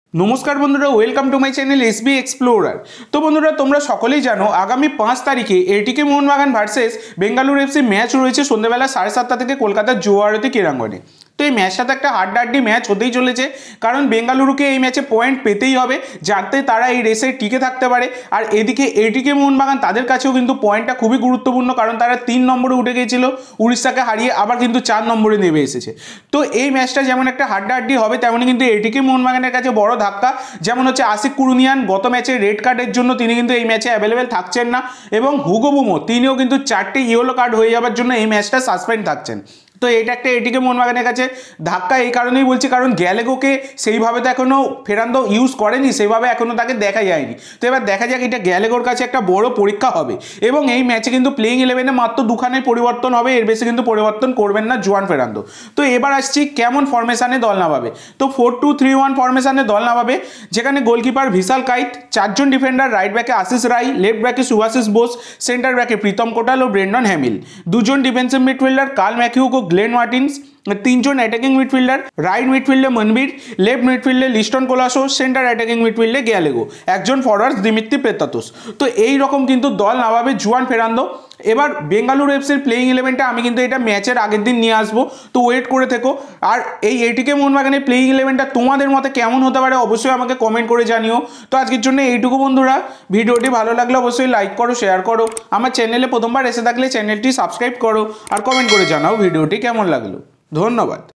नमस्कार बंधुरा welcome to my channel SB explorer. तो बंधुरा तुम्हारा सकलेई जानो आगामी 5 तारीखे ATK Mohun Bagan versus Bengaluru FC match रयेछे सन्ध्याबेला 7:30 থেকে কলকাতার জোয়ারতি ক্রীড়াঙ্গনে। तो ये मैचটা तो একটা হাড্ডাহাড্ডি मैच হতেই চলেছে, কারণ বেঙ্গালুরুকে এই ম্যাচে পয়েন্ট পেতেই হবে যাতে তারা এই রেসে টিকে থাকতে পারে। আর এদিকে এটিকে মোহনবাগান তাদের কাছেও কিন্তু পয়েন্টটা খুবই গুরুত্বপূর্ণ, কারণ তারা 3 নম্বরে উঠে গিয়েছিল উড়িষ্যাকে হারিয়ে, আবার কিন্তু 4 নম্বরে নেমে এসেছে। তো এই ম্যাচটা যেমন একটা হাড্ডাহাড্ডি হবে, তেমনই কিন্তু এটিকে মোহনবাগানের কাছে বড় ধাক্কা। যেমন হচ্ছে আশিক কুরুনিয়ান গত ম্যাচে রেড কার্ডের জন্য তিনি কিন্তু এই ম্যাচে অ্যাভেলেবেল থাকছেন না, এবং হুগো বুমো তিনিও কিন্তু 4টে ইয়েলো কার্ড হয়ে যাওয়ার জন্য এই ম্যাচটা সাসপেন্ড থাকছেন। তো এটা একটা এটিকে মোহনবাগানের কাছে ধাক্কা এই কারণেই বলছি, কারণ গ্যালেগোকে সেইভাবে তো এখনও ফেরান্দো ইউজ করেনি, সেইভাবে এখনও তাকে দেখা যায়নি। তো এবার দেখা যাক, এটা গ্যালেগোর কাছে একটা বড় পরীক্ষা হবে। এবং এই ম্যাচে কিন্তু প্লেইং 11-এ মাত্র দুখানের পরিবর্তন হবে, এর বেশি কিন্তু পরিবর্তন করবেন না জুয়ান ফেরান্দো। তো এবার আসছি কেমন ফরমেশানে দল নামাবে। তো 4-2-3-1 ফরমেশানে দল নামাবে, যেখানে গোলকিপার ভিশাল কাইত, 4 জন ডিফেন্ডার, রাইট ব্যাকে আশিস রায়, লেফট ব্যাকে সুভাশিস বোস, সেন্টার ব্যাকে প্রীতম কোটাল ও ব্রেন্ডন হ্যামিল, 2 জন ডিফেন্সিভ মিডফিল্ডার কার্ল ম্যাকিউক ও গ্লেন মার্টিন্স, 3 জন অ্যাটাকিং মিডফিল্ডার, রাইট মিডফিল্ডে মনবীর, লেফট মিডফিল্ডে লিস্টন কোলাসো, সেন্টার অ্যাটাকিং মিডফিল্ডে গ্যালেগো, একজন ফরওয়ার্ড দিমিত্রি পেত্রাতুস। তো এই রকম কিন্তু দল নামাবে জুয়ান ফেরান্দো। এবার বেঙ্গালুরু এফসির প্লেইং 11টা আমি কিন্তু এটা ম্যাচের আগের দিন নিয়ে আসবো, তো ওয়েট করে থেকো। আর এই এটিকে মোহনবাগানের প্লেইং 11টা তোমাদের মতে কেমন হতে পারে অবশ্যই আমাকে কমেন্ট করে জানিও। তো আজকের জন্য এইটুকু বন্ধুরা, ভিডিওটি ভালো লাগলে অবশ্যই লাইক করো, শেয়ার করো, আমার চ্যানেলে প্রথমবার এসে থাকলে চ্যানেলটি সাবস্ক্রাইব করো, আর কমেন্ট করে জানাও ভিডিওটি কেমন লাগলো। ধন্যবাদ।